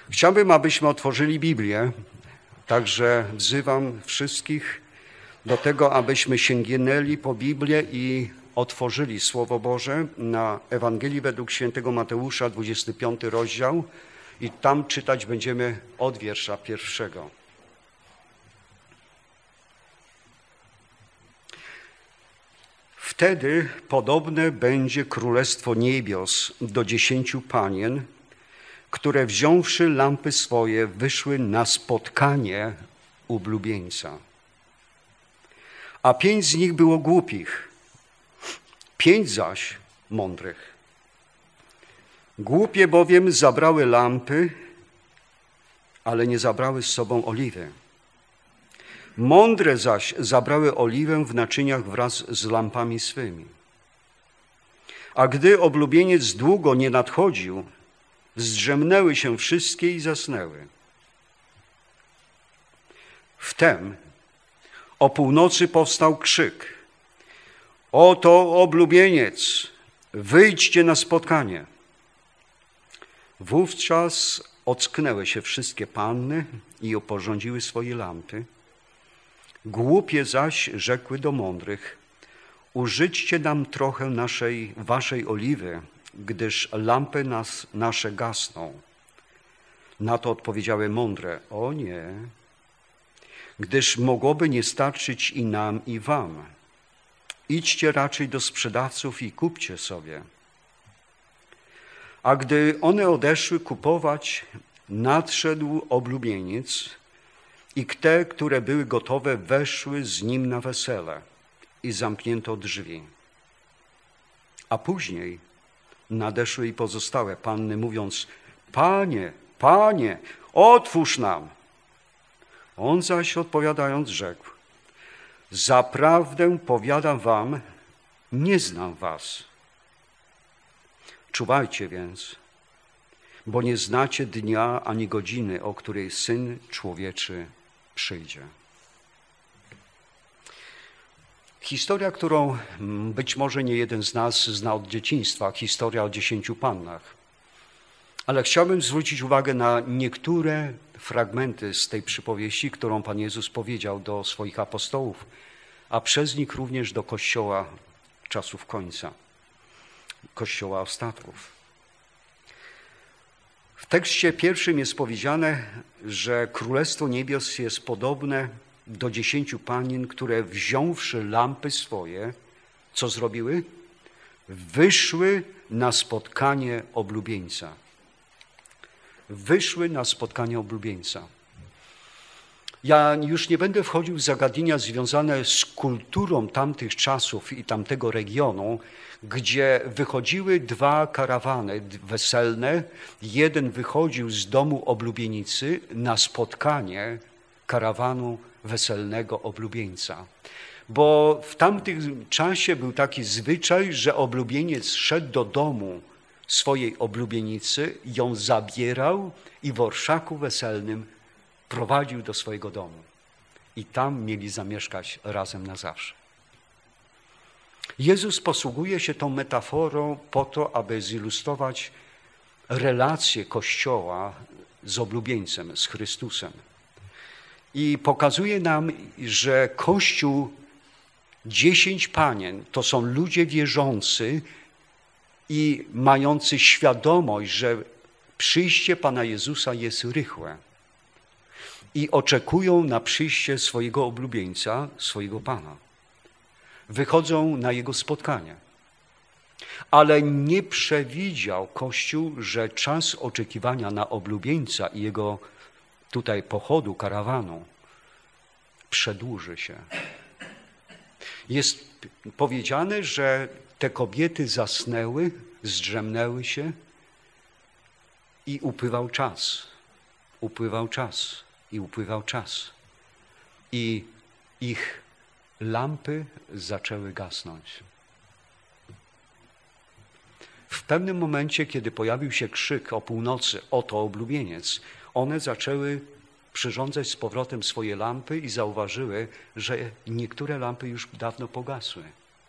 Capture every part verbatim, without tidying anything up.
Chciałbym, abyśmy otworzyli Biblię, także wzywam wszystkich do tego, abyśmy sięgnęli po Biblię i otworzyli Słowo Boże na Ewangelii według świętego Mateusza, dwudziesty piąty rozdział, i tam czytać będziemy od wiersza pierwszego. Wtedy podobne będzie królestwo niebios do dziesięciu panien, które wziąwszy lampy swoje, wyszły na spotkanie oblubieńca. A pięć z nich było głupich, pięć zaś mądrych. Głupie bowiem zabrały lampy, ale nie zabrały z sobą oliwy. Mądre zaś zabrały oliwę w naczyniach wraz z lampami swymi. A gdy oblubieniec długo nie nadchodził, zdrzemnęły się wszystkie i zasnęły. Wtem o północy powstał krzyk: oto oblubieniec, wyjdźcie na spotkanie. Wówczas ocknęły się wszystkie panny i oporządziły swoje lampy. Głupie zaś rzekły do mądrych: użyćcie nam trochę naszej, waszej oliwy, gdyż lampy nas, nasze gasną. Na to odpowiedziały mądre: o nie, gdyż mogłoby nie starczyć i nam, i wam. Idźcie raczej do sprzedawców i kupcie sobie. A gdy one odeszły kupować, nadszedł oblubieniec i te, które były gotowe, weszły z nim na wesele i zamknięto drzwi. A później nadeszły i pozostałe panny, mówiąc: Panie, Panie, otwórz nam. On zaś odpowiadając rzekł: zaprawdę powiadam wam, nie znam was. Czuwajcie więc, bo nie znacie dnia ani godziny, o której Syn Człowieczy przyjdzie. Historia, którą być może nie jeden z nas zna od dzieciństwa, historia o dziesięciu pannach. Ale chciałbym zwrócić uwagę na niektóre fragmenty z tej przypowieści, którą Pan Jezus powiedział do swoich apostołów, a przez nich również do Kościoła czasów końca, Kościoła ostatków. W tekście pierwszym jest powiedziane, że Królestwo Niebios jest podobne do dziesięciu panien, które wziąwszy lampy swoje, co zrobiły? Wyszły na spotkanie oblubieńca. Wyszły na spotkanie oblubieńca. Ja już nie będę wchodził w zagadnienia związane z kulturą tamtych czasów i tamtego regionu, gdzie wychodziły dwa karawany weselne. Jeden wychodził z domu oblubienicy na spotkanie karawanu weselnego oblubieńca. Bo w tamtym czasie był taki zwyczaj, że oblubieniec szedł do domu swojej oblubienicy, ją zabierał i w orszaku weselnym prowadził do swojego domu. I tam mieli zamieszkać razem na zawsze. Jezus posługuje się tą metaforą po to, aby zilustrować relację Kościoła z oblubieńcem, z Chrystusem. I pokazuje nam, że Kościół, dziesięć panien, to są ludzie wierzący i mający świadomość, że przyjście Pana Jezusa jest rychłe. I oczekują na przyjście swojego oblubieńca, swojego Pana. Wychodzą na Jego spotkanie. Ale nie przewidział Kościół, że czas oczekiwania na oblubieńca i Jego tutaj pochodu, karawanu, przedłuży się. Jest powiedziane, że te kobiety zasnęły, zdrzemnęły się i upływał czas. Upływał czas i upływał czas. I ich lampy zaczęły gasnąć. W pewnym momencie, kiedy pojawił się krzyk o północy, oto oblubieniec, one zaczęły przyrządzać z powrotem swoje lampy i zauważyły, że niektóre lampy już dawno pogasły.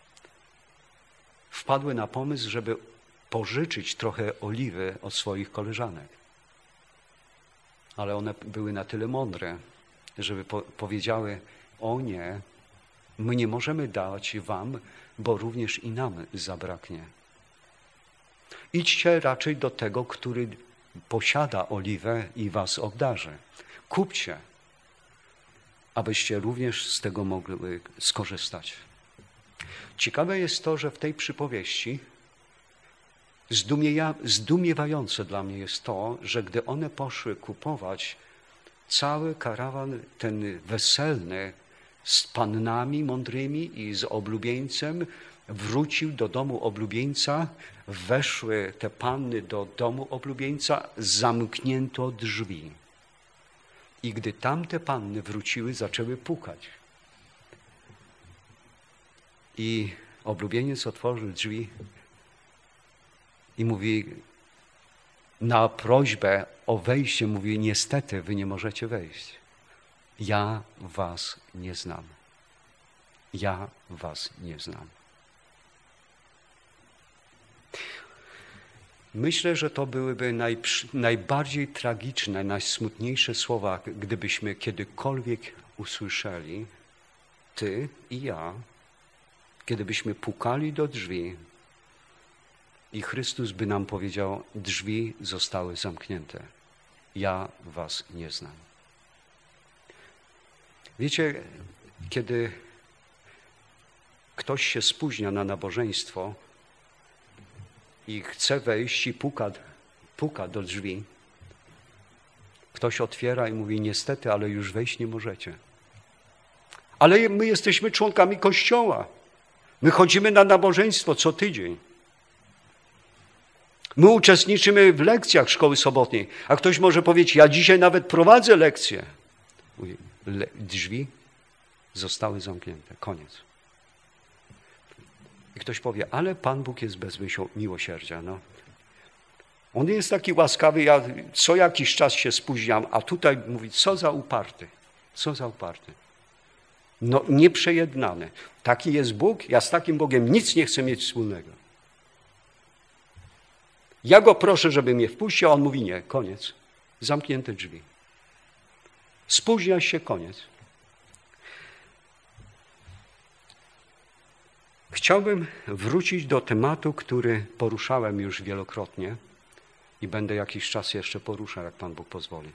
Wpadły na pomysł, żeby pożyczyć trochę oliwy od swoich koleżanek. Ale one były na tyle mądre, żeby po powiedziały, o nie, my nie możemy dać wam, bo również i nam zabraknie. Idźcie raczej do tego, który posiada oliwę i was obdarzy. Kupcie, abyście również z tego mogli skorzystać. Ciekawe jest to, że w tej przypowieści zdumieja, zdumiewające dla mnie jest to, że gdy one poszły kupować, cały karawan ten weselny z pannami mądrymi i z oblubieńcem wrócił do domu oblubieńca, weszły te panny do domu oblubieńca, zamknięto drzwi. I gdy tamte panny wróciły, zaczęły pukać. I oblubieniec otworzył drzwi i mówi, na prośbę o wejście, mówi, niestety wy nie możecie wejść. Ja was nie znam. Ja was nie znam. Myślę, że to byłyby naj, najbardziej tragiczne, najsmutniejsze słowa, gdybyśmy kiedykolwiek usłyszeli, ty i ja, kiedybyśmy pukali do drzwi i Chrystus by nam powiedział, drzwi zostały zamknięte. Ja was nie znam. Wiecie, kiedy ktoś się spóźnia na nabożeństwo i chce wejść i puka, puka do drzwi, ktoś otwiera i mówi, niestety, ale już wejść nie możecie. Ale my jesteśmy członkami Kościoła. My chodzimy na nabożeństwo co tydzień. My uczestniczymy w lekcjach szkoły sobotniej. A ktoś może powiedzieć, ja dzisiaj nawet prowadzę lekcje. Mówi, le drzwi zostały zamknięte. Koniec. I ktoś powie, ale Pan Bóg jest bez miłosierdzia. No. On jest taki łaskawy, ja co jakiś czas się spóźniam, a tutaj mówi, co za uparty. Co za uparty. No nieprzejednany. Taki jest Bóg, ja z takim Bogiem nic nie chcę mieć wspólnego. Ja go proszę, żeby mnie wpuścił, a on mówi nie, koniec. Zamknięte drzwi. Spóźnia się, koniec. Chciałbym wrócić do tematu, który poruszałem już wielokrotnie i będę jakiś czas jeszcze poruszał, jak Pan Bóg pozwoli.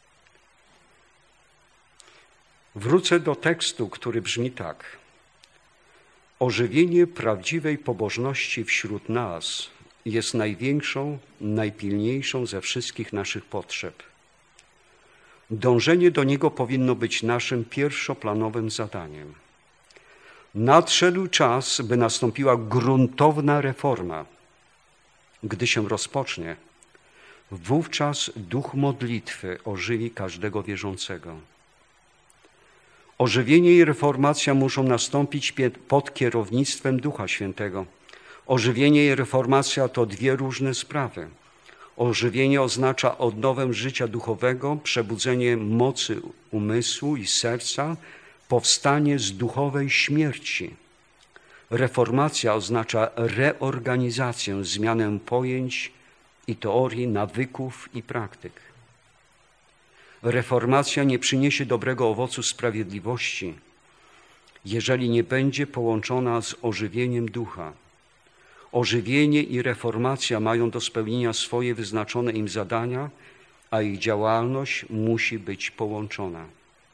Wrócę do tekstu, który brzmi tak. Ożywienie prawdziwej pobożności wśród nas jest największą, najpilniejszą ze wszystkich naszych potrzeb. Dążenie do niego powinno być naszym pierwszoplanowym zadaniem. Nadszedł czas, by nastąpiła gruntowna reforma. Gdy się rozpocznie, wówczas duch modlitwy ożywi każdego wierzącego. Ożywienie i reformacja muszą nastąpić pod kierownictwem Ducha Świętego. Ożywienie i reformacja to dwie różne sprawy. Ożywienie oznacza odnowę życia duchowego, przebudzenie mocy umysłu i serca, powstanie z duchowej śmierci. Reformacja oznacza reorganizację, zmianę pojęć i teorii, nawyków i praktyk. Reformacja nie przyniesie dobrego owocu sprawiedliwości, jeżeli nie będzie połączona z ożywieniem ducha. Ożywienie i reformacja mają do spełnienia swoje wyznaczone im zadania, a ich działalność musi być połączona.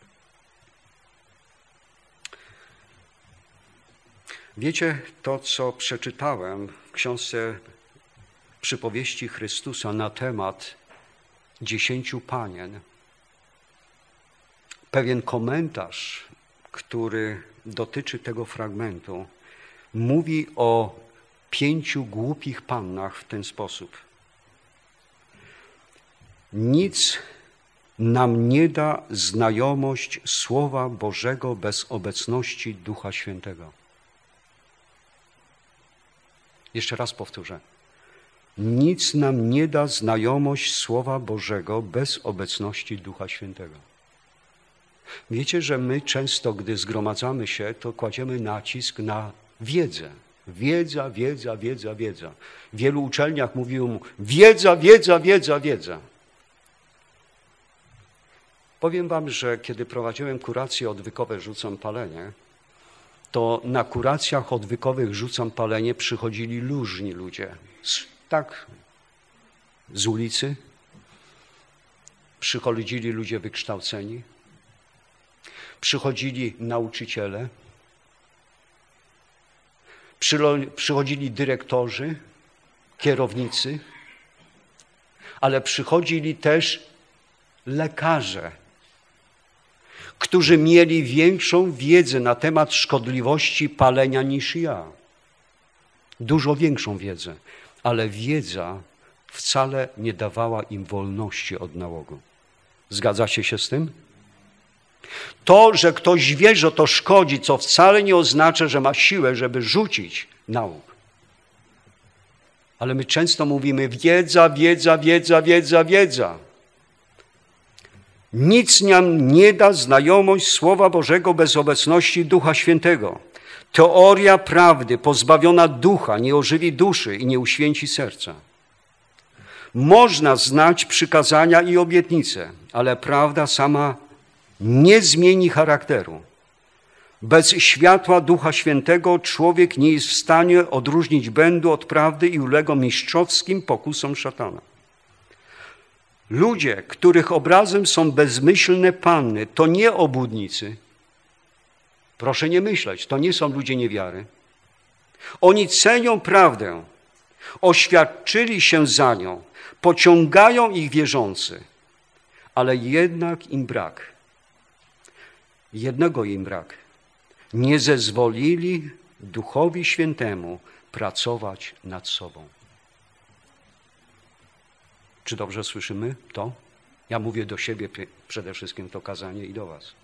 Wiecie, to co przeczytałem w książce Przypowieści Chrystusa na temat dziesięciu panien, pewien komentarz, który dotyczy tego fragmentu, mówi o pięciu głupich pannach w ten sposób. Nic nam nie da znajomość Słowa Bożego bez obecności Ducha Świętego. Jeszcze raz powtórzę. Nic nam nie da znajomość Słowa Bożego bez obecności Ducha Świętego. Wiecie, że my często, gdy zgromadzamy się, to kładziemy nacisk na wiedzę. Wiedza, wiedza, wiedza, wiedza. W wielu uczelniach mówiło mu wiedza, wiedza, wiedza, wiedza. Powiem wam, że kiedy prowadziłem kuracje odwykowe Rzucam palenie, to na kuracjach odwykowych Rzucam palenie przychodzili różni ludzie. Tak, z ulicy. Przychodzili ludzie wykształceni. Przychodzili nauczyciele. Przychodzili dyrektorzy, kierownicy. Ale przychodzili też lekarze, którzy mieli większą wiedzę na temat szkodliwości palenia niż ja. Dużo większą wiedzę, ale wiedza wcale nie dawała im wolności od nałogu. Zgadzacie się z tym? To, że ktoś wie, że to szkodzi, co wcale nie oznacza, że ma siłę, żeby rzucić nałóg. Ale my często mówimy wiedza, wiedza, wiedza, wiedza, wiedza. Nic nam nie da znajomość Słowa Bożego bez obecności Ducha Świętego. Teoria prawdy pozbawiona ducha nie ożywi duszy i nie uświęci serca. Można znać przykazania i obietnice, ale prawda sama nie zmieni charakteru. Bez światła Ducha Świętego człowiek nie jest w stanie odróżnić błędu od prawdy i ulega mistrzowskim pokusom szatana. Ludzie, których obrazem są bezmyślne panny, to nie obłudnicy. Proszę nie myśleć, to nie są ludzie niewiary. Oni cenią prawdę, oświadczyli się za nią, pociągają ich wierzący, ale jednak im brak. Jednego im brak. Nie zezwolili Duchowi Świętemu pracować nad sobą. Czy dobrze słyszymy to? Ja mówię do siebie przede wszystkim to kazanie i do was.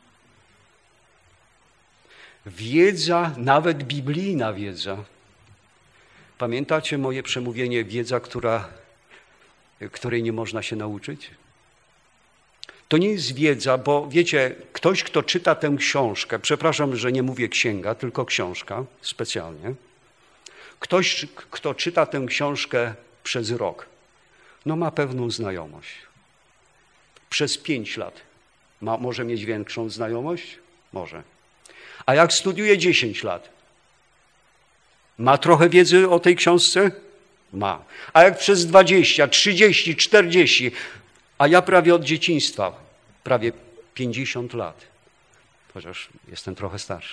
Wiedza, nawet biblijna wiedza. Pamiętacie moje przemówienie wiedza, która, której nie można się nauczyć? To nie jest wiedza, bo wiecie, ktoś, kto czyta tę książkę, przepraszam, że nie mówię księga, tylko książka specjalnie. Ktoś, kto czyta tę książkę przez rok, no ma pewną znajomość. Przez pięć lat ma, może mieć większą znajomość? Może. A jak studiuje dziesięć lat? Ma trochę wiedzy o tej książce? Ma. A jak przez dwadzieścia, trzydzieści, czterdzieści, a ja prawie od dzieciństwa, prawie pięćdziesiąt lat, chociaż jestem trochę starszy.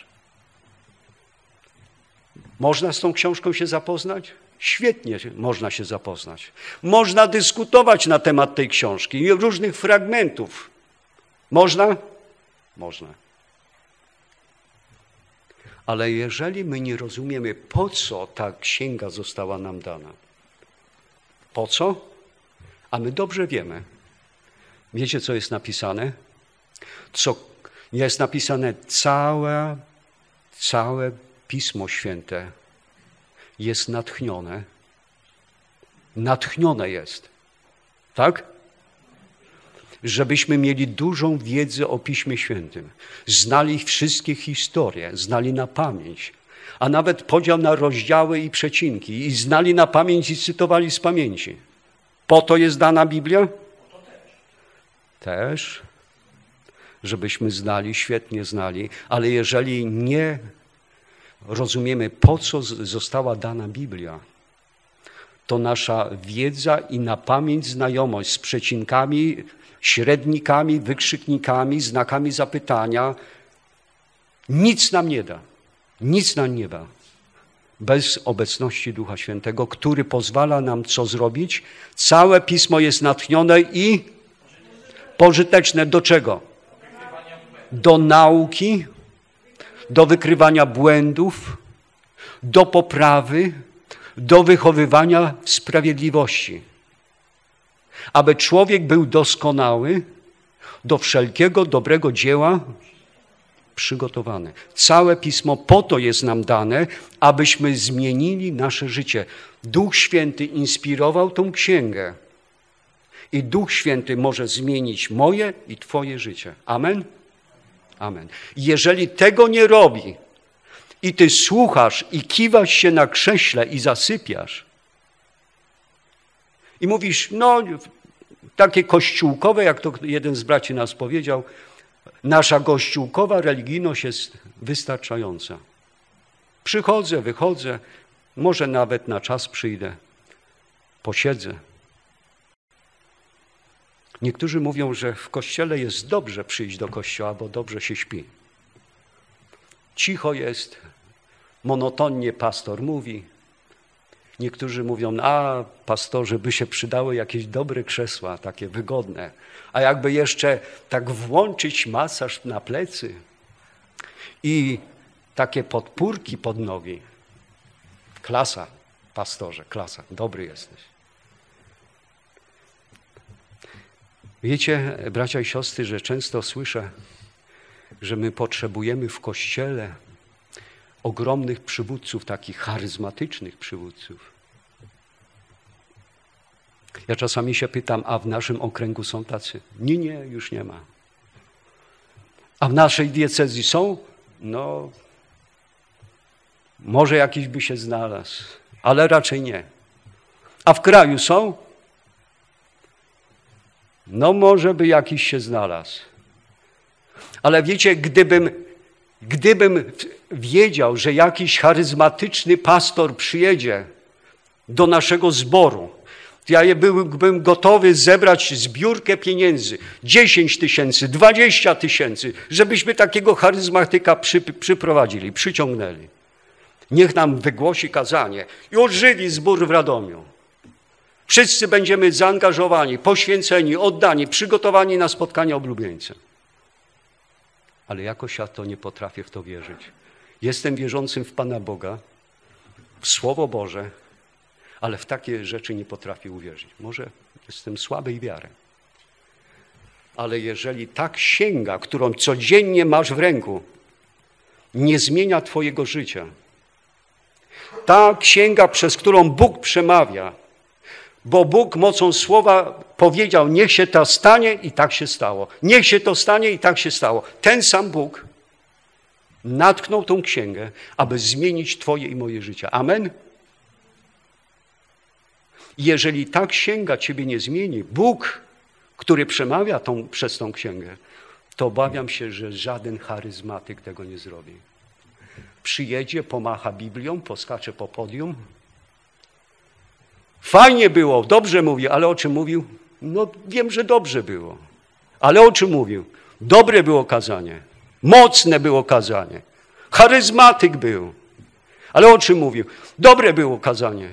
Można z tą książką się zapoznać? Świetnie można się zapoznać. Można dyskutować na temat tej książki i różnych fragmentów. Można? Można. Ale jeżeli my nie rozumiemy, po co ta księga została nam dana, po co? A my dobrze wiemy. Wiecie, co jest napisane? Co jest napisane? Całe, całe Pismo Święte jest natchnione. Natchnione jest. Tak? Żebyśmy mieli dużą wiedzę o Piśmie Świętym. Znali wszystkie historie, znali na pamięć, a nawet podział na rozdziały i przecinki i znali na pamięć i cytowali z pamięci. Po to jest dana Biblia? Też, żebyśmy znali, świetnie znali, ale jeżeli nie rozumiemy, po co została dana Biblia, to nasza wiedza i na pamięć znajomość z przecinkami, średnikami, wykrzyknikami, znakami zapytania nic nam nie da. Nic nam nie da. Bez obecności Ducha Świętego, który pozwala nam co zrobić? Całe Pismo jest natchnione i pożyteczne do czego? Do nauki, do wykrywania błędów, do poprawy, do wychowywania w sprawiedliwości. Aby człowiek był doskonały, do wszelkiego dobrego dzieła przygotowany. Całe Pismo po to jest nam dane, abyśmy zmienili nasze życie. Duch Święty inspirował tą księgę i Duch Święty może zmienić moje i twoje życie. Amen? Amen. Jeżeli tego nie robi i ty słuchasz i kiwasz się na krześle i zasypiasz i mówisz, no takie kościółkowe, jak to jeden z braci nas powiedział, nasza kościółkowa religijność jest wystarczająca. Przychodzę, wychodzę, może nawet na czas przyjdę, posiedzę. Niektórzy mówią, że w kościele jest dobrze przyjść do kościoła, bo dobrze się śpi. Cicho jest, monotonnie pastor mówi. Niektórzy mówią, a pastorze, by się przydały jakieś dobre krzesła, takie wygodne. A jakby jeszcze tak włączyć masaż na plecy i takie podpórki pod nogi. Klasa, pastorze, klasa, dobry jesteś. Wiecie, bracia i siostry, że często słyszę, że my potrzebujemy w Kościele ogromnych przywódców, takich charyzmatycznych przywódców. Ja czasami się pytam, a w naszym okręgu są tacy? Nie, nie, już nie ma. A w naszej diecezji są? No, może jakiś by się znalazł, ale raczej nie. A w kraju są? No może by jakiś się znalazł. Ale wiecie, gdybym, gdybym wiedział, że jakiś charyzmatyczny pastor przyjedzie do naszego zboru, to ja byłbym gotowy zebrać zbiórkę pieniędzy, dziesięć tysięcy, dwadzieścia tysięcy, żebyśmy takiego charyzmatyka przy, przyprowadzili, przyciągnęli. Niech nam wygłosi kazanie i ożywi zbór w Radomiu. Wszyscy będziemy zaangażowani, poświęceni, oddani, przygotowani na spotkanie oblubieńcem. Ale jakoś ja to nie potrafię w to wierzyć. Jestem wierzącym w Pana Boga, w Słowo Boże, ale w takie rzeczy nie potrafię uwierzyć. Może jestem słabej wiary. Ale jeżeli ta księga, którą codziennie masz w ręku, nie zmienia twojego życia, ta księga, przez którą Bóg przemawia, bo Bóg mocą słowa powiedział, niech się to stanie i tak się stało. Niech się to stanie i tak się stało. Ten sam Bóg natknął tą księgę, aby zmienić twoje i moje życie. Amen? Jeżeli ta księga ciebie nie zmieni, Bóg, który przemawia tą, przez tą księgę, to obawiam się, że żaden charyzmatyk tego nie zrobi. Przyjedzie, pomacha Biblią, poskacze po podium. Fajnie było, dobrze mówił, ale o czym mówił? No wiem, że dobrze było. Ale o czym mówił? Dobre było kazanie. Mocne było kazanie. Charyzmatyk był. Ale o czym mówił? Dobre było kazanie.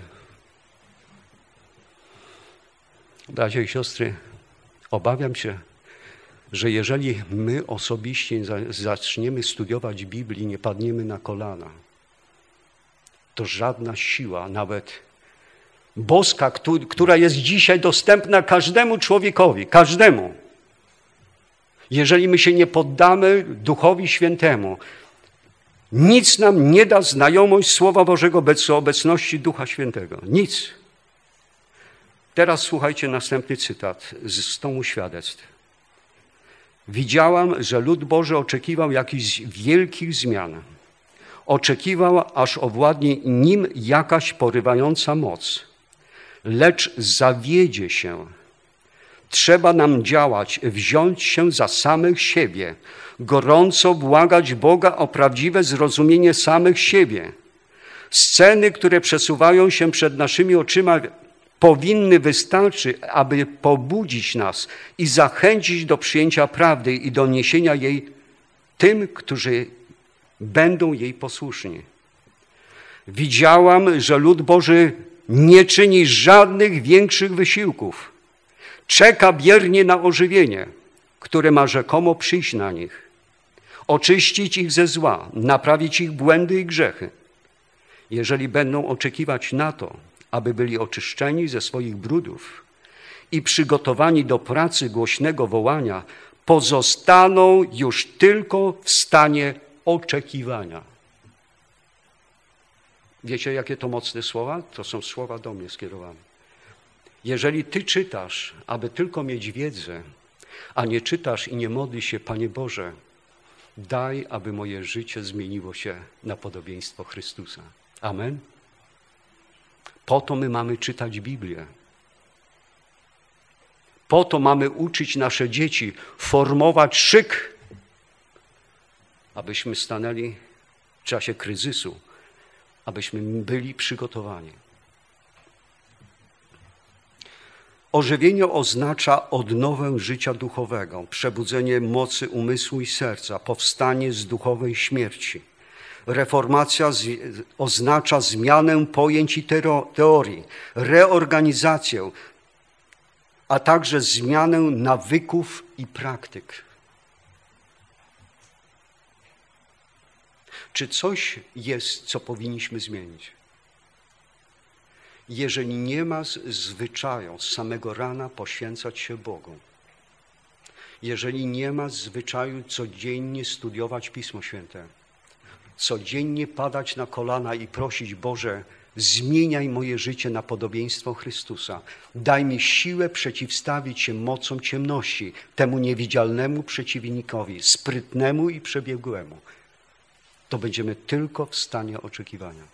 Bracia i siostry, obawiam się, że jeżeli my osobiście zaczniemy studiować Biblię, nie padniemy na kolana, to żadna siła, nawet boska, która jest dzisiaj dostępna każdemu człowiekowi, każdemu. Jeżeli my się nie poddamy Duchowi Świętemu, nic nam nie da znajomość Słowa Bożego bez obecności Ducha Świętego. Nic. Teraz słuchajcie następny cytat z tomu świadectw. Widziałam, że lud Boży oczekiwał jakichś wielkich zmian. Oczekiwał, aż owładnie nim jakaś porywająca moc. Lecz zawiedzie się. Trzeba nam działać, wziąć się za samych siebie, gorąco błagać Boga o prawdziwe zrozumienie samych siebie. Sceny, które przesuwają się przed naszymi oczyma, powinny wystarczyć, aby pobudzić nas i zachęcić do przyjęcia prawdy i do niesienia jej tym, którzy będą jej posłuszni. Widziałam, że lud Boży nie czyni żadnych większych wysiłków. Czeka biernie na ożywienie, które ma rzekomo przyjść na nich. Oczyścić ich ze zła, naprawić ich błędy i grzechy. Jeżeli będą oczekiwać na to, aby byli oczyszczeni ze swoich brudów i przygotowani do pracy głośnego wołania, pozostaną już tylko w stanie oczekiwania. Wiecie, jakie to mocne słowa? To są słowa do mnie skierowane. Jeżeli ty czytasz, aby tylko mieć wiedzę, a nie czytasz i nie modlisz się, Panie Boże, daj, aby moje życie zmieniło się na podobieństwo Chrystusa. Amen? Po to my mamy czytać Biblię. Po to mamy uczyć nasze dzieci, formować szyk, abyśmy stanęli w czasie kryzysu, abyśmy byli przygotowani. Ożywienie oznacza odnowę życia duchowego, przebudzenie mocy umysłu i serca, powstanie z duchowej śmierci. Reformacja z, oznacza zmianę pojęć i teorii, reorganizację, a także zmianę nawyków i praktyk. Czy coś jest, co powinniśmy zmienić? Jeżeli nie ma zwyczaju z samego rana poświęcać się Bogu, jeżeli nie ma zwyczaju codziennie studiować Pismo Święte, codziennie padać na kolana i prosić: Boże, zmieniaj moje życie na podobieństwo Chrystusa. Daj mi siłę przeciwstawić się mocom ciemności, temu niewidzialnemu przeciwnikowi, sprytnemu i przebiegłemu. To będziemy tylko w stanie oczekiwania.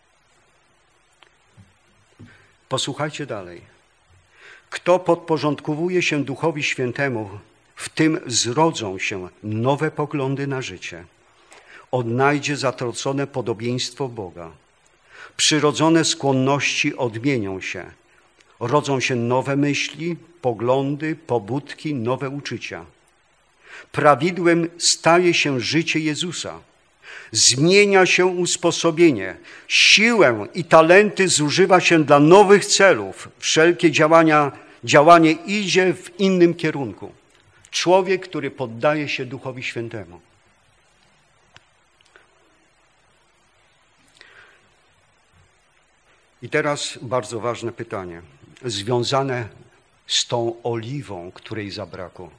Posłuchajcie dalej. Kto podporządkowuje się Duchowi Świętemu, w tym zrodzą się nowe poglądy na życie. Odnajdzie zatracone podobieństwo Boga. Przyrodzone skłonności odmienią się. Rodzą się nowe myśli, poglądy, pobudki, nowe uczucia. Prawidłem staje się życie Jezusa. Zmienia się usposobienie. Siłę i talenty zużywa się dla nowych celów. Wszelkie działania, działanie idzie w innym kierunku. Człowiek, który poddaje się Duchowi Świętemu. I teraz bardzo ważne pytanie, związane z tą oliwą, której zabrakło.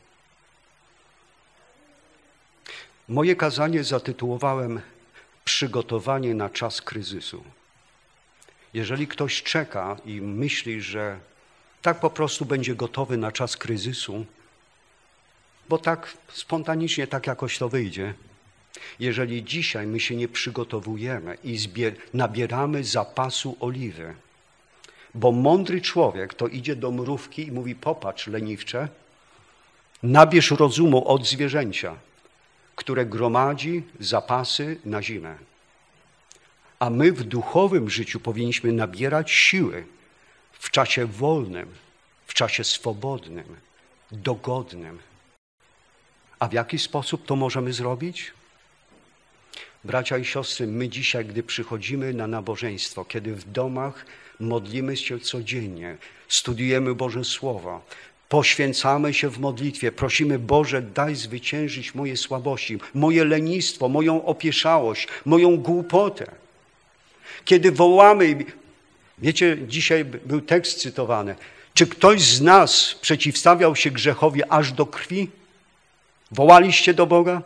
Moje kazanie zatytułowałem Przygotowanie na czas kryzysu. Jeżeli ktoś czeka i myśli, że tak po prostu będzie gotowy na czas kryzysu, bo tak spontanicznie, tak jakoś to wyjdzie, jeżeli dzisiaj my się nie przygotowujemy i nabieramy zapasu oliwy, bo mądry człowiek to idzie do mrówki i mówi: popatrz, leniwcze, nabierz rozumu od zwierzęcia, które gromadzi zapasy na zimę. A my w duchowym życiu powinniśmy nabierać siły w czasie wolnym, w czasie swobodnym, dogodnym. A w jaki sposób to możemy zrobić? Bracia i siostry, my dzisiaj, gdy przychodzimy na nabożeństwo, kiedy w domach modlimy się codziennie, studiujemy Boże Słowo, poświęcamy się w modlitwie, prosimy: Boże, daj zwyciężyć moje słabości, moje lenistwo, moją opieszałość, moją głupotę. Kiedy wołamy, wiecie, dzisiaj był tekst cytowany, czy ktoś z nas przeciwstawiał się grzechowi aż do krwi? Wołaliście do Boga?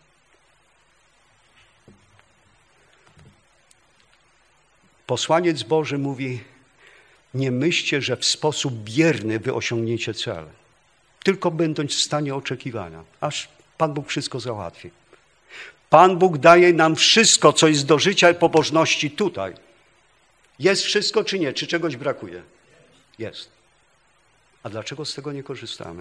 Posłaniec Boży mówi: nie myślcie, że w sposób bierny wy osiągniecie cel, tylko będąc w stanie oczekiwania, aż Pan Bóg wszystko załatwi. Pan Bóg daje nam wszystko, co jest do życia i pobożności tutaj. Jest wszystko czy nie? Czy czegoś brakuje? Jest. A dlaczego z tego nie korzystamy?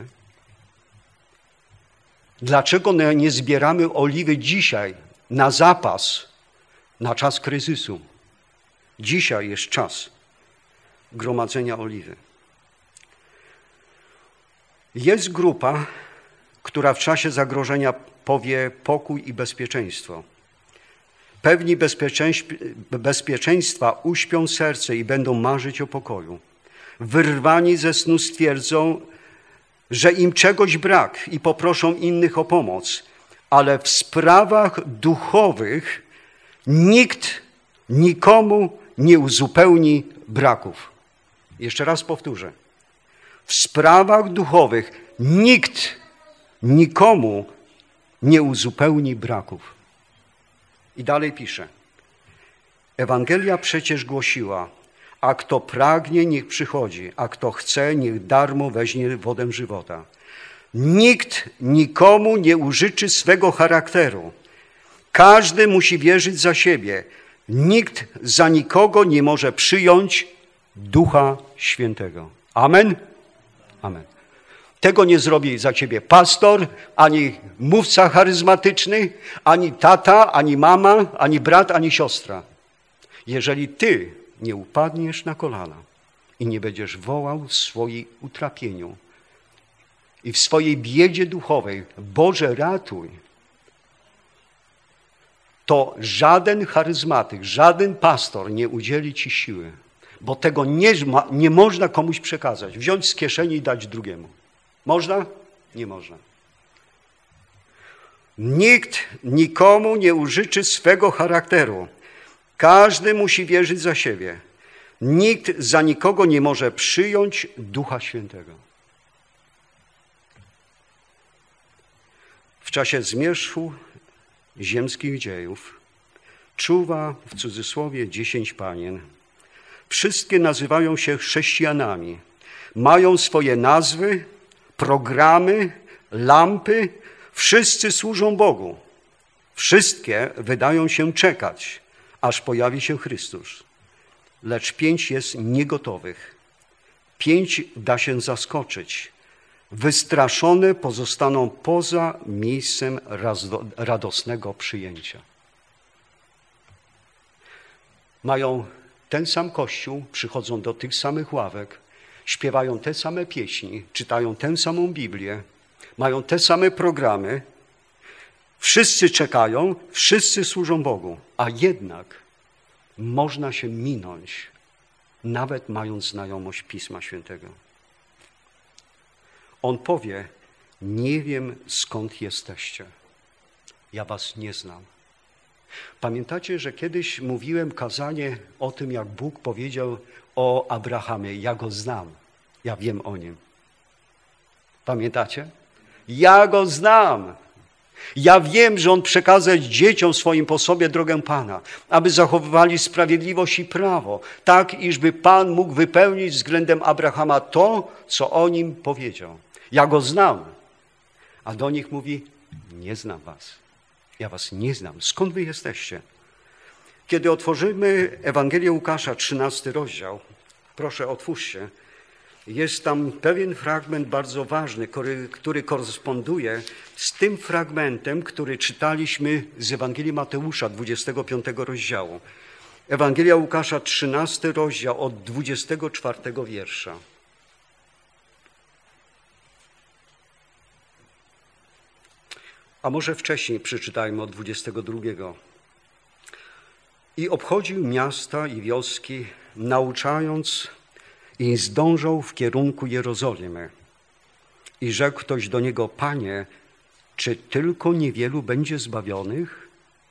Dlaczego nie zbieramy oliwy dzisiaj na zapas, na czas kryzysu? Dzisiaj jest czas gromadzenia oliwy. Jest grupa, która w czasie zagrożenia powie pokój i bezpieczeństwo. Pewni bezpieczeństwa uśpią serce i będą marzyć o pokoju. Wyrwani ze snu stwierdzą, że im czegoś brak i poproszą innych o pomoc, ale w sprawach duchowych nikt nikomu nie uzupełni braków. Jeszcze raz powtórzę. W sprawach duchowych nikt nikomu nie uzupełni braków. I dalej pisze. Ewangelia przecież głosiła: a kto pragnie, niech przychodzi, a kto chce, niech darmo weźmie wodę żywota. Nikt nikomu nie użyczy swego charakteru. Każdy musi wierzyć za siebie. Nikt za nikogo nie może przyjąć Ducha Świętego. Amen? Amen. Tego nie zrobi za ciebie pastor, ani mówca charyzmatyczny, ani tata, ani mama, ani brat, ani siostra. Jeżeli ty nie upadniesz na kolana i nie będziesz wołał w swoim utrapieniu i w swojej biedzie duchowej, Boże, ratuj, to żaden charyzmatyk, żaden pastor nie udzieli ci siły, bo tego nie, ma, nie można komuś przekazać. Wziąć z kieszeni i dać drugiemu. Można? Nie można. Nikt nikomu nie użyczy swego charakteru. Każdy musi wierzyć za siebie. Nikt za nikogo nie może przyjąć Ducha Świętego. W czasie zmierzchu ziemskich dziejów czuwa w cudzysłowie dziesięć panien. Wszystkie nazywają się chrześcijanami. Mają swoje nazwy, programy, lampy. Wszyscy służą Bogu. Wszystkie wydają się czekać, aż pojawi się Chrystus. Lecz pięć jest niegotowych. Pięć da się zaskoczyć. Wystraszone pozostaną poza miejscem radosnego przyjęcia. Mają ten sam Kościół, przychodzą do tych samych ławek, śpiewają te same pieśni, czytają tę samą Biblię, mają te same programy. Wszyscy czekają, wszyscy służą Bogu, a jednak można się minąć, nawet mając znajomość Pisma Świętego. On powie, nie wiem skąd jesteście, ja was nie znam. Pamiętacie, że kiedyś mówiłem kazanie o tym, jak Bóg powiedział o Abrahamie, ja go znam, ja wiem o nim. Pamiętacie? Ja go znam. Ja wiem, że on przekazać dzieciom swoim po sobie drogę Pana, aby zachowywali sprawiedliwość i prawo, tak iżby Pan mógł wypełnić względem Abrahama to, co o nim powiedział. Ja go znam. A do nich mówi, nie znam was. Ja was nie znam. Skąd wy jesteście? Kiedy otworzymy Ewangelię Łukasza, trzynasty rozdział, proszę otwórzcie, jest tam pewien fragment bardzo ważny, który, który koresponduje z tym fragmentem, który czytaliśmy z Ewangelii Mateusza, dwudziestego piątego rozdziału. Ewangelia Łukasza, trzynasty rozdział, od dwudziestego czwartego wiersza. A może wcześniej przeczytajmy od dwudziestego drugiego. I obchodził miasta i wioski, nauczając, i zdążał w kierunku Jerozolimy. I rzekł ktoś do niego, Panie, czy tylko niewielu będzie zbawionych?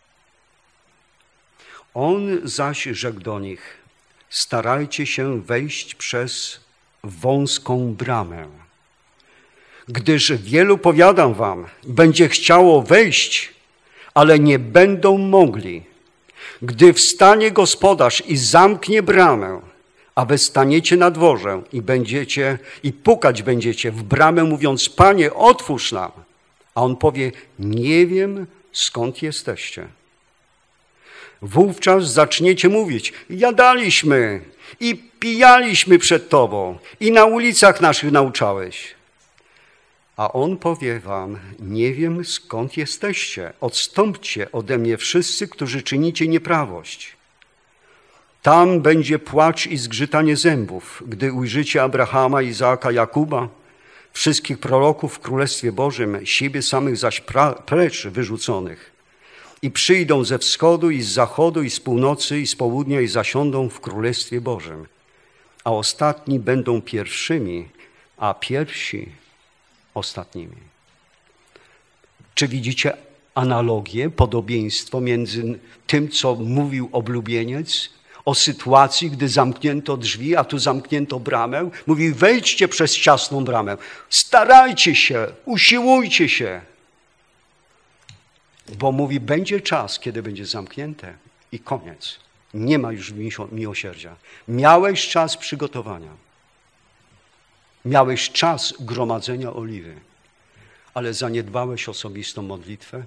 On zaś rzekł do nich, starajcie się wejść przez wąską bramę. Gdyż wielu, powiadam wam, będzie chciało wejść, ale nie będą mogli. Gdy wstanie gospodarz i zamknie bramę, a wy staniecie na dworze i będziecie, i pukać będziecie w bramę, mówiąc, Panie, otwórz nam. A on powie, nie wiem, skąd jesteście. Wówczas zaczniecie mówić, jadaliśmy i pijaliśmy przed Tobą i na ulicach naszych nauczałeś. A on powie wam, nie wiem, skąd jesteście. Odstąpcie ode mnie wszyscy, którzy czynicie nieprawość. Tam będzie płacz i zgrzytanie zębów, gdy ujrzycie Abrahama, Izaaka, Jakuba, wszystkich proroków w Królestwie Bożym, siebie samych zaś precz wyrzuconych. I przyjdą ze wschodu i z zachodu i z północy i z południa i zasiądą w Królestwie Bożym. A ostatni będą pierwszymi, a pierwsi ostatnimi. Czy widzicie analogię, podobieństwo między tym, co mówił oblubieniec, o sytuacji, gdy zamknięto drzwi, a tu zamknięto bramę? Mówi, wejdźcie przez ciasną bramę, starajcie się, usiłujcie się. Bo mówi, będzie czas, kiedy będzie zamknięte i koniec. Nie ma już miłosierdzia. Miałeś czas przygotowania. Miałeś czas gromadzenia oliwy, ale zaniedbałeś osobistą modlitwę.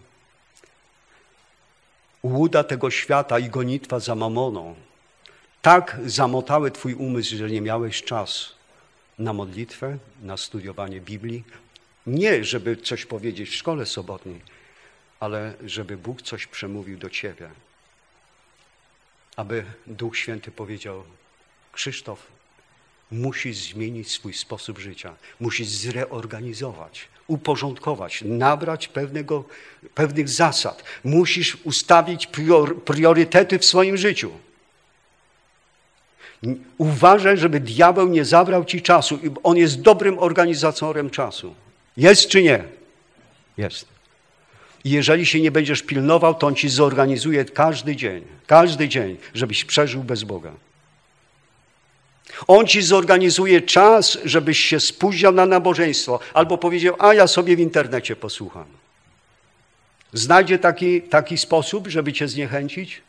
Łuda tego świata i gonitwa za mamoną tak zamotały twój umysł, że nie miałeś czas na modlitwę, na studiowanie Biblii. Nie, żeby coś powiedzieć w szkole sobotniej, ale żeby Bóg coś przemówił do ciebie. Aby Duch Święty powiedział: Krzysztof, musisz zmienić swój sposób życia, musisz zreorganizować, uporządkować, nabrać pewnego, pewnych zasad. Musisz ustawić prior, priorytety w swoim życiu. Uważaj, żeby diabeł nie zabrał ci czasu. On jest dobrym organizatorem czasu. Jest czy nie? Jest. I jeżeli się nie będziesz pilnował, to on ci zorganizuje każdy dzień, każdy dzień, żebyś przeżył bez Boga. On ci zorganizuje czas, żebyś się spóźniał na nabożeństwo, albo powiedział: a ja sobie w internecie posłucham. Znajdzie taki, taki sposób, żeby cię zniechęcić?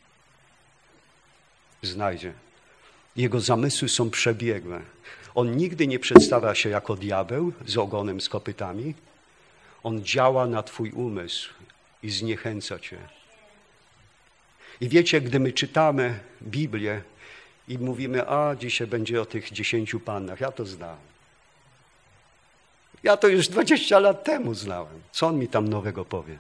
Znajdzie. Jego zamysły są przebiegłe. On nigdy nie przedstawia się jako diabeł z ogonem, z kopytami. On działa na twój umysł i zniechęca cię. I wiecie, gdy my czytamy Biblię i mówimy: a dzisiaj będzie o tych dziesięciu pannach, ja to znam. Ja to już dwadzieścia lat temu znałem. Co on mi tam nowego powie?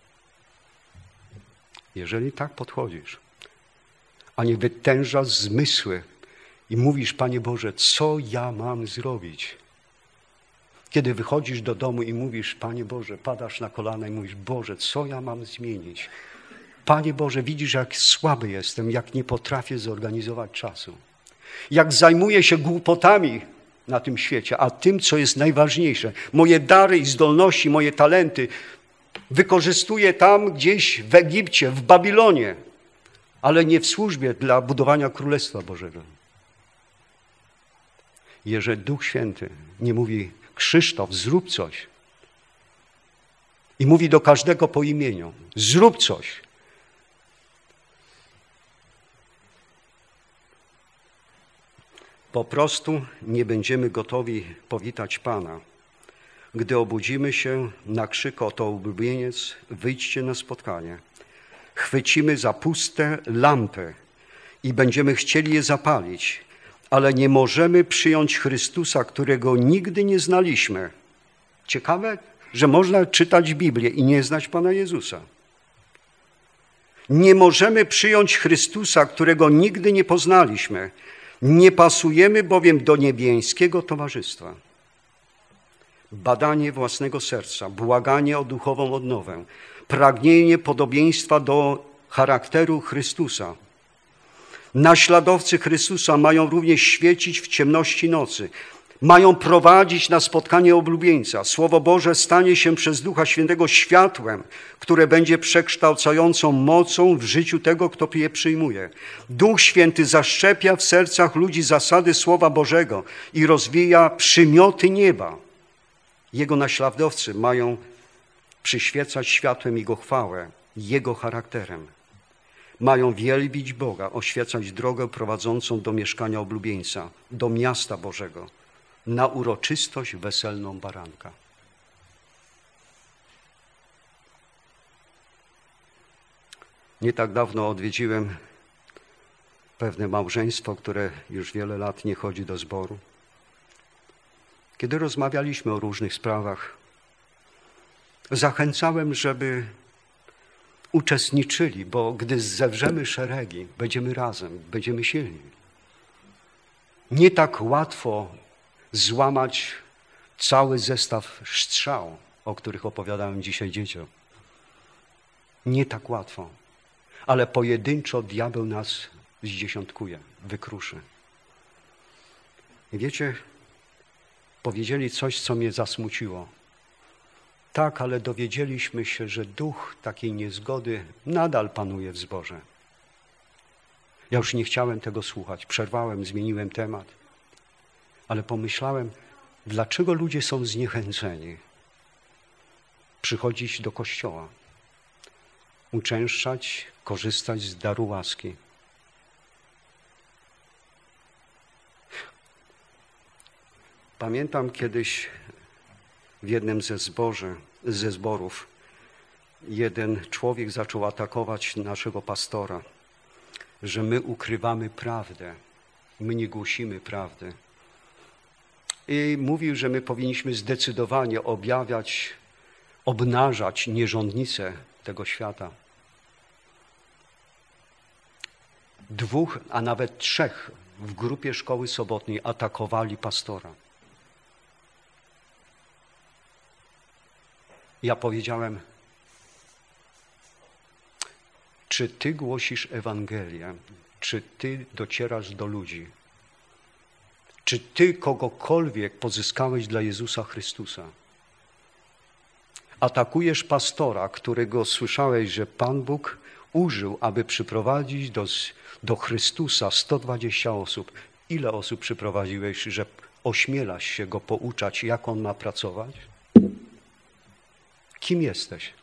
Jeżeli tak podchodzisz, a nie wytężasz zmysły i mówisz: Panie Boże, co ja mam zrobić? Kiedy wychodzisz do domu i mówisz: Panie Boże, padasz na kolana i mówisz: Boże, co ja mam zmienić? Panie Boże, widzisz, jak słaby jestem, jak nie potrafię zorganizować czasu. Jak zajmuję się głupotami na tym świecie, a tym, co jest najważniejsze, moje dary i zdolności, moje talenty wykorzystuję tam gdzieś w Egipcie, w Babilonie, ale nie w służbie dla budowania Królestwa Bożego. Jeżeli Duch Święty nie mówi: Krzysztof, zrób coś, i mówi do każdego po imieniu: zrób coś, po prostu nie będziemy gotowi powitać Pana. Gdy obudzimy się na krzyk: oto ulubieniec, wyjdźcie na spotkanie. Chwycimy za puste lampy i będziemy chcieli je zapalić, ale nie możemy przyjąć Chrystusa, którego nigdy nie znaliśmy. Ciekawe, że można czytać Biblię i nie znać Pana Jezusa. Nie możemy przyjąć Chrystusa, którego nigdy nie poznaliśmy. Nie pasujemy bowiem do niebiańskiego towarzystwa. Badanie własnego serca, błaganie o duchową odnowę, pragnienie podobieństwa do charakteru Chrystusa. Naśladowcy Chrystusa mają również świecić w ciemności nocy. Mają prowadzić na spotkanie oblubieńca. Słowo Boże stanie się przez Ducha Świętego światłem, które będzie przekształcającą mocą w życiu tego, kto je przyjmuje. Duch Święty zaszczepia w sercach ludzi zasady Słowa Bożego i rozwija przymioty nieba. Jego naśladowcy mają przyświecać światłem Jego chwałę, Jego charakterem. Mają wielbić Boga, oświecać drogę prowadzącą do mieszkania oblubieńca, do miasta Bożego, na uroczystość weselną baranka. Nie tak dawno odwiedziłem pewne małżeństwo, które już wiele lat nie chodzi do zboru. Kiedy rozmawialiśmy o różnych sprawach, zachęcałem, żeby uczestniczyli, bo gdy zewrzemy szeregi, będziemy razem, będziemy silni. Nie tak łatwo złamać cały zestaw strzał, o których opowiadałem dzisiaj dzieciom. Nie tak łatwo, ale pojedynczo diabeł nas zdziesiątkuje, wykruszy. I wiecie, powiedzieli coś, co mnie zasmuciło. Tak, ale dowiedzieliśmy się, że duch takiej niezgody nadal panuje w zborze. Ja już nie chciałem tego słuchać. Przerwałem, zmieniłem temat. Ale pomyślałem, dlaczego ludzie są zniechęceni przychodzić do kościoła, uczęszczać, korzystać z daru łaski. Pamiętam kiedyś w jednym ze, zboży, ze zborów jeden człowiek zaczął atakować naszego pastora, że my ukrywamy prawdę, my nie głosimy prawdy. I mówił, że my powinniśmy zdecydowanie objawiać, obnażać nierządnicę tego świata. Dwóch, a nawet trzech w grupie szkoły sobotniej atakowali pastora. Ja powiedziałem, czy ty głosisz Ewangelię, czy ty docierasz do ludzi, czy ty kogokolwiek pozyskałeś dla Jezusa Chrystusa? Atakujesz pastora, którego słyszałeś, że Pan Bóg użył, aby przyprowadzić do, do Chrystusa sto dwadzieścia osób. Ile osób przyprowadziłeś, że ośmielasz się go pouczać, jak on ma pracować? Kim jesteś?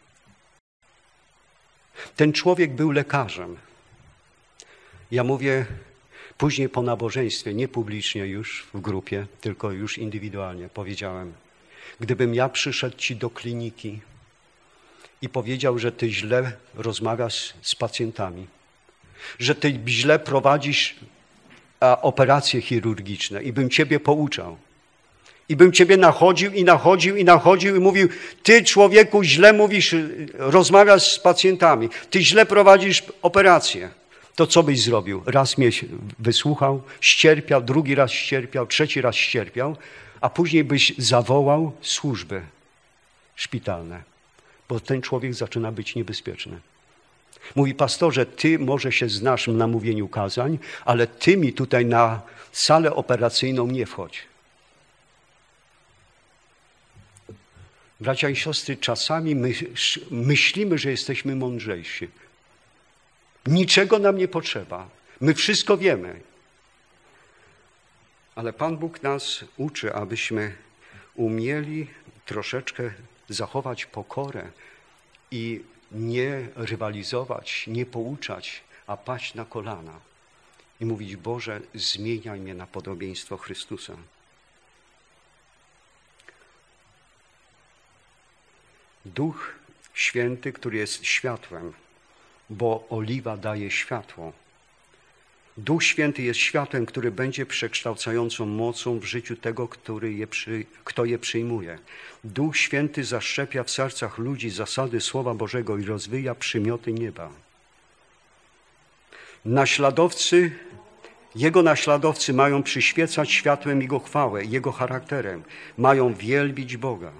Ten człowiek był lekarzem. Ja mówię później po nabożeństwie, nie publicznie już w grupie, tylko już indywidualnie powiedziałem, gdybym ja przyszedł ci do kliniki i powiedział, że ty źle rozmawiasz z pacjentami, że ty źle prowadzisz operacje chirurgiczne i bym ciebie pouczał, i bym ciebie nachodził i nachodził i nachodził i mówił, ty człowieku źle mówisz, rozmawiasz z pacjentami, ty źle prowadzisz operacje. To co byś zrobił? Raz mnie wysłuchał, ścierpiał, drugi raz ścierpiał, trzeci raz ścierpiał, a później byś zawołał służby szpitalne, bo ten człowiek zaczyna być niebezpieczny. Mówi, pastorze, ty może się znasz na mówieniu kazań, ale ty mi tutaj na salę operacyjną nie wchodź. Bracia i siostry, czasami my myślimy, że jesteśmy mądrzejsi. Niczego nam nie potrzeba. My wszystko wiemy. Ale Pan Bóg nas uczy, abyśmy umieli troszeczkę zachować pokorę i nie rywalizować, nie pouczać, a paść na kolana i mówić, Boże, zmieniaj mnie na podobieństwo Chrystusa. Duch Święty, który jest światłem, bo oliwa daje światło. Duch Święty jest światłem, który będzie przekształcającą mocą w życiu tego, który je przy, kto je przyjmuje. Duch Święty zaszczepia w sercach ludzi zasady Słowa Bożego i rozwija przymioty nieba. Naśladowcy, Jego naśladowcy mają przyświecać światłem Jego chwałę, Jego charakterem. Mają wielbić Boga.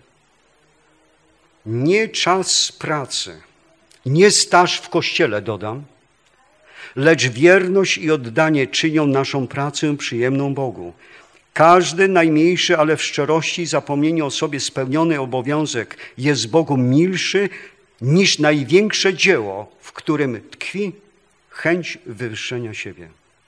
Nie czas pracy, nie staż w Kościele, dodam, lecz wierność i oddanie czynią naszą pracę przyjemną Bogu. Każdy najmniejszy, ale w szczerości zapomnienie o sobie spełniony obowiązek jest Bogu milszy niż największe dzieło, w którym tkwi chęć wywyższenia siebie.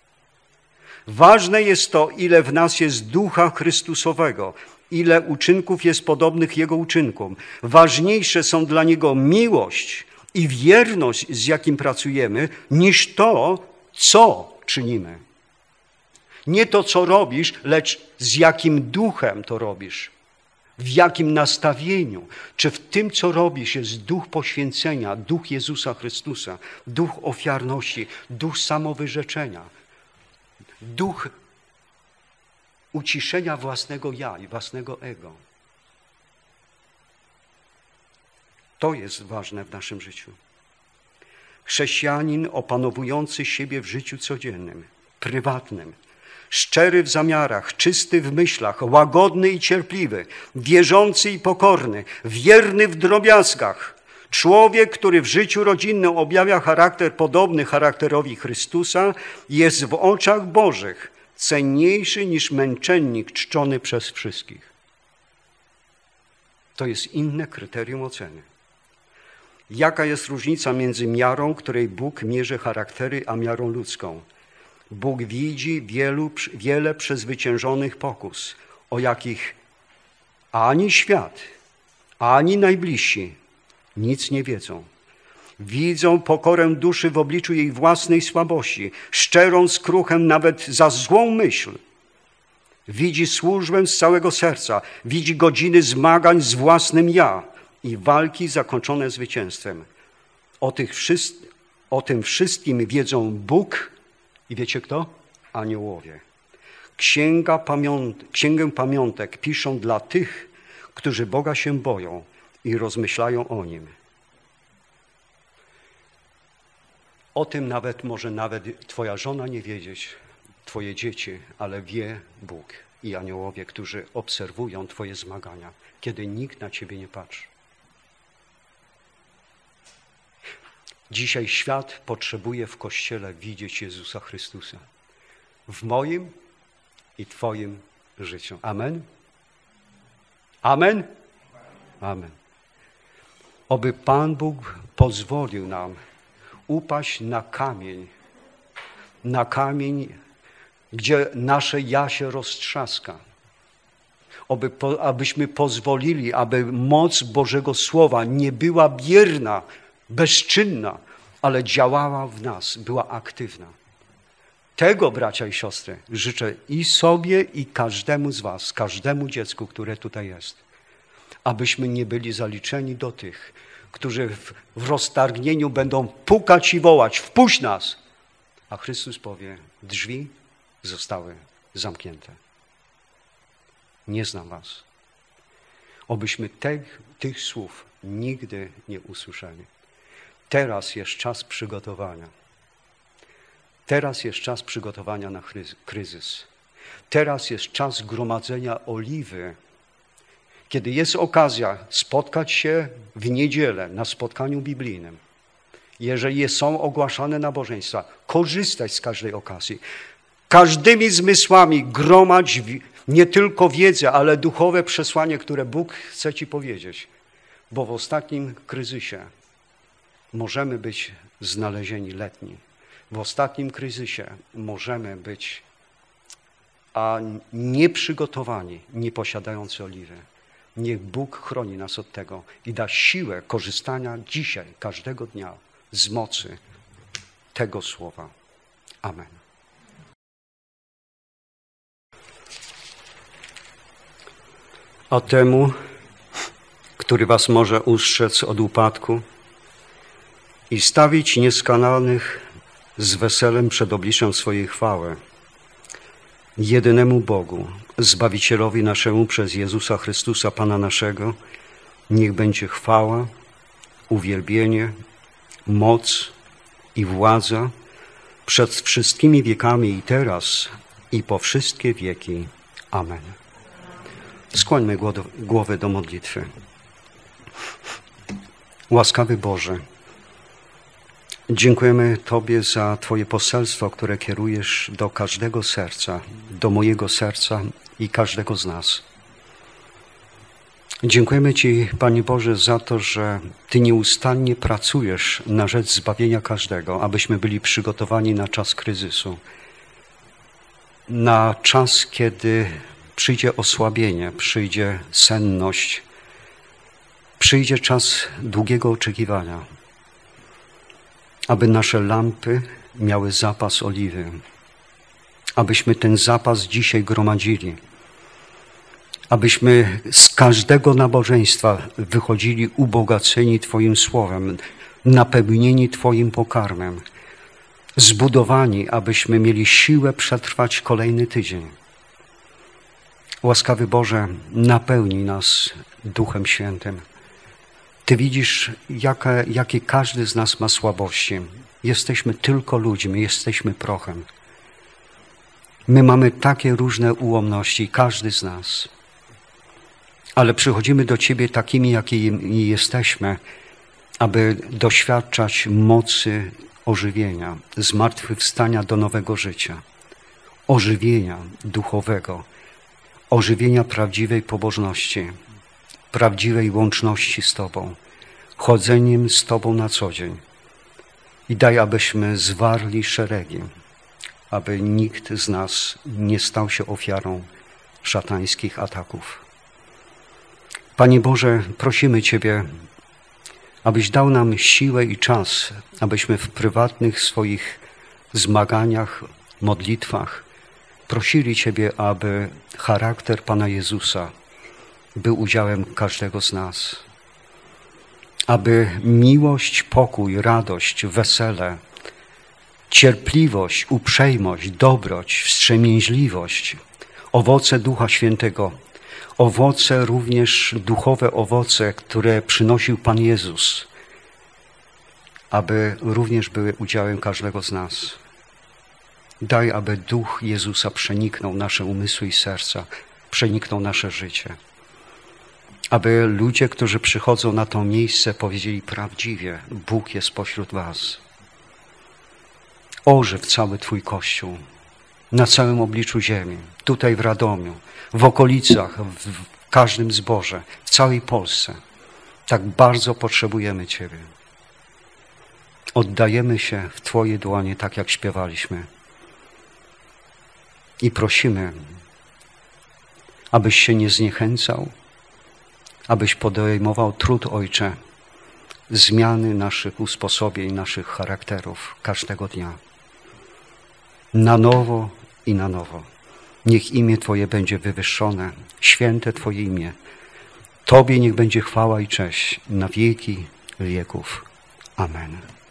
Ważne jest to, ile w nas jest Ducha Chrystusowego, ile uczynków jest podobnych Jego uczynkom. Ważniejsze są dla Niego miłość i wierność, z jakim pracujemy, niż to, co czynimy. Nie to, co robisz, lecz z jakim duchem to robisz. W jakim nastawieniu. Czy w tym, co robisz, jest duch poświęcenia, duch Jezusa Chrystusa, duch ofiarności, duch samowyrzeczenia, duch uciszenia własnego ja i własnego ego. To jest ważne w naszym życiu. Chrześcijanin opanowujący siebie w życiu codziennym, prywatnym, szczery w zamiarach, czysty w myślach, łagodny i cierpliwy, wierzący i pokorny, wierny w drobiazgach. Człowiek, który w życiu rodzinnym objawia charakter podobny charakterowi Chrystusa, jest w oczach Bożych cenniejszy niż męczennik czczony przez wszystkich. To jest inne kryterium oceny. Jaka jest różnica między miarą, której Bóg mierzy charaktery, a miarą ludzką? Bóg widzi wielu, wiele przezwyciężonych pokus, o jakich ani świat, ani najbliżsi nic nie wiedzą. Widzą pokorę duszy w obliczu jej własnej słabości, szczerą skruchę nawet za złą myśl. Widzi służbę z całego serca, widzi godziny zmagań z własnym ja i walki zakończone zwycięstwem. O, tych wszyscy, o tym wszystkim wiedzą Bóg i wiecie kto? Aniołowie. Księga pamiąt, Księgę Pamiątek piszą dla tych, którzy Boga się boją i rozmyślają o Nim. O tym nawet może nawet twoja żona nie wiedzieć, twoje dzieci, ale wie Bóg i aniołowie, którzy obserwują twoje zmagania, kiedy nikt na ciebie nie patrzy. Dzisiaj świat potrzebuje w Kościele widzieć Jezusa Chrystusa w moim i twoim życiu. Amen? Amen? Amen. Oby Pan Bóg pozwolił nam upaść na kamień, na kamień, gdzie nasze ja się roztrzaska. Oby, abyśmy pozwolili, aby moc Bożego Słowa nie była bierna, bezczynna, ale działała w nas, była aktywna. Tego, bracia i siostry, życzę i sobie, i każdemu z was, każdemu dziecku, które tutaj jest, abyśmy nie byli zaliczeni do tych, którzy w, w roztargnieniu będą pukać i wołać: wpuść nas! A Chrystus powie: drzwi zostały zamknięte. Nie znam was. Obyśmy tych, tych słów nigdy nie usłyszeli. Teraz jest czas przygotowania. Teraz jest czas przygotowania na kryzys. Teraz jest czas gromadzenia oliwy. Kiedy jest okazja spotkać się w niedzielę na spotkaniu biblijnym, jeżeli są ogłaszane nabożeństwa, korzystać z każdej okazji. Każdymi zmysłami gromadź nie tylko wiedzę, ale duchowe przesłanie, które Bóg chce ci powiedzieć. Bo w ostatnim kryzysie możemy być znalezieni letni. W ostatnim kryzysie możemy być a nieprzygotowani, nie posiadający oliwy. Niech Bóg chroni nas od tego i da siłę korzystania dzisiaj, każdego dnia z mocy tego słowa. Amen. A temu, który was może ustrzec od upadku i stawić nieskalanych z weselem przed obliczem swojej chwały, jedynemu Bogu, Zbawicielowi naszemu przez Jezusa Chrystusa, Pana naszego, niech będzie chwała, uwielbienie, moc i władza przed wszystkimi wiekami i teraz, i po wszystkie wieki. Amen. Skłońmy głowy do modlitwy. Łaskawy Boże, dziękujemy Tobie za Twoje poselstwo, które kierujesz do każdego serca, do mojego serca i każdego z nas. Dziękujemy Ci, Panie Boże, za to, że Ty nieustannie pracujesz na rzecz zbawienia każdego, abyśmy byli przygotowani na czas kryzysu, na czas, kiedy przyjdzie osłabienie, przyjdzie senność, przyjdzie czas długiego oczekiwania, aby nasze lampy miały zapas oliwy, abyśmy ten zapas dzisiaj gromadzili, abyśmy z każdego nabożeństwa wychodzili ubogaceni Twoim słowem, napełnieni Twoim pokarmem, zbudowani, abyśmy mieli siłę przetrwać kolejny tydzień. Łaskawy Boże, napełnij nas Duchem Świętym. Ty widzisz, jakie, jakie każdy z nas ma słabości. Jesteśmy tylko ludźmi, jesteśmy prochem. My mamy takie różne ułomności, każdy z nas. Ale przychodzimy do Ciebie takimi, jakimi jesteśmy, aby doświadczać mocy ożywienia, zmartwychwstania do nowego życia, ożywienia duchowego, ożywienia prawdziwej pobożności, prawdziwej łączności z Tobą, chodzeniem z Tobą na co dzień. I daj, abyśmy zwarli szeregi, aby nikt z nas nie stał się ofiarą szatańskich ataków. Panie Boże, prosimy Ciebie, abyś dał nam siłę i czas, abyśmy w prywatnych swoich zmaganiach, modlitwach prosili Ciebie, aby charakter Pana Jezusa był udziałem każdego z nas. Aby miłość, pokój, radość, wesele, cierpliwość, uprzejmość, dobroć, wstrzemięźliwość, owoce Ducha Świętego, owoce również, duchowe owoce, które przynosił Pan Jezus, aby również były udziałem każdego z nas. Daj, aby Duch Jezusa przeniknął nasze umysły i serca, przeniknął nasze życie. Aby ludzie, którzy przychodzą na to miejsce, powiedzieli prawdziwie, Bóg jest pośród was. Ożyw cały Twój Kościół, na całym obliczu ziemi, tutaj w Radomiu, w okolicach, w każdym zborze, w całej Polsce. Tak bardzo potrzebujemy Ciebie. Oddajemy się w Twoje dłonie, tak jak śpiewaliśmy. I prosimy, abyś się nie zniechęcał, abyś podejmował trud, Ojcze, zmiany naszych usposobień, naszych charakterów każdego dnia. Na nowo i na nowo. Niech imię Twoje będzie wywyższone, święte Twoje imię. Tobie niech będzie chwała i cześć na wieki wieków. Amen.